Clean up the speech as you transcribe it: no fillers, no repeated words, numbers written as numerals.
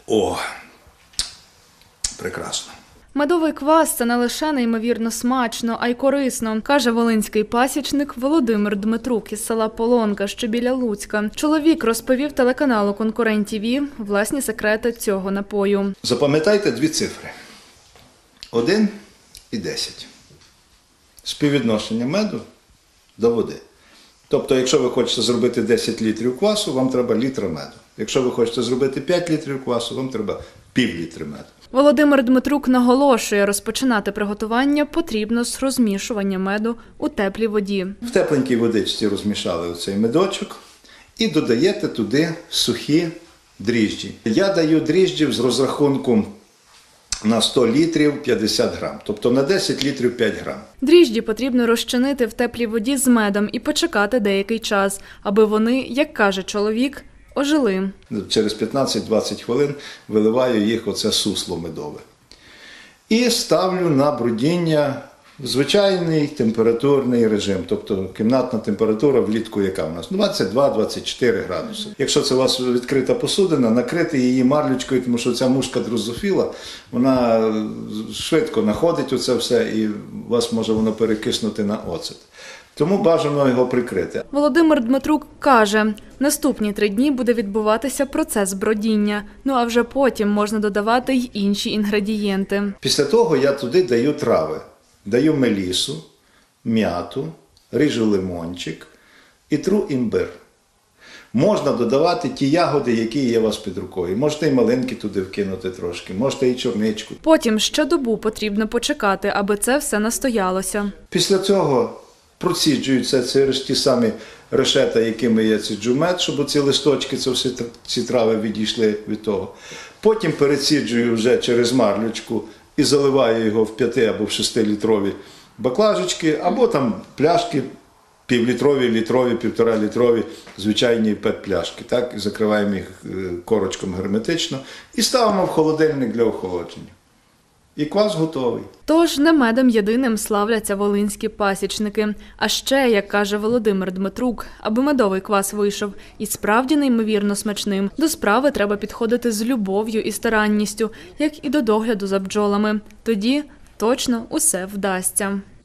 О, прекрасно. Медовий квас – це не лише неймовірно смачно, а й корисно, каже волинський пасічник Володимир Дмитрук із села Полонка, що біля Луцька. Чоловік розповів телеканалу «Конкурент ТВ» власні секрети цього напою. Запам'ятайте дві цифри. 1 і 10. Співвідношення меду до води. Тобто, якщо ви хочете зробити 10 літрів квасу, вам треба літра меду. Якщо ви хочете зробити 5 літрів квасу, вам треба пів-літри меду. Володимир Дмитрук наголошує, розпочинати приготування потрібно з розмішування меду у теплій воді. В тепленькій водичці розмішали оцей медочок і додаєте туди сухі дріжджі. Я даю дріжджів з розрахунку на 100 літрів 50 грам, тобто на 10 літрів 5 грам. Дріжджі потрібно розчинити в теплій воді з медом і почекати деякий час, аби вони, як каже чоловік, ожили. Через 15-20 хвилин виливаю їх оце сусло медове. І ставлю на брудіння в звичайний температурний режим, тобто кімнатна температура влітку яка у нас? 22-24 градуси. Якщо це у вас відкрита посудина, накрити її марлючкою, тому що ця мушка дрозофіла, вона швидко находить оце все і у вас може воно перекиснути на оцет. Тому бажано його прикрити. Володимир Дмитрук каже, наступні 3 дні буде відбуватися процес бродіння, а вже потім можна додавати й інші інгредієнти. Після того я туди даю трави. Даю мелісу, м'яту, ріжу лимончик і тру імбир. Можна додавати ті ягоди, які є у вас під рукою. Можете і малинки туди вкинути трошки, можете і чорничку. Потім ще добу потрібно почекати, аби це все настоялося. Після цього проціджуються ті самі решета, якими я ціджу мед, щоб ці листочки, ці трави відійшли від того. Потім переціджую вже через марлючку і заливаю його в 5 або в 6-літрові баклажечки, або там пляшки півлітрові, літрові, 1,5-літрові, звичайні пет-пляшки. Так? І закриваємо їх корочком герметично і ставимо в холодильник для охолодження. І квас готовий. Тож не медом єдиним славляться волинські пасічники. А ще, як каже Володимир Дмитрук, аби медовий квас вийшов і справді неймовірно смачним, до справи треба підходити з любов'ю і старанністю, як і до догляду за бджолами. Тоді точно усе вдасться.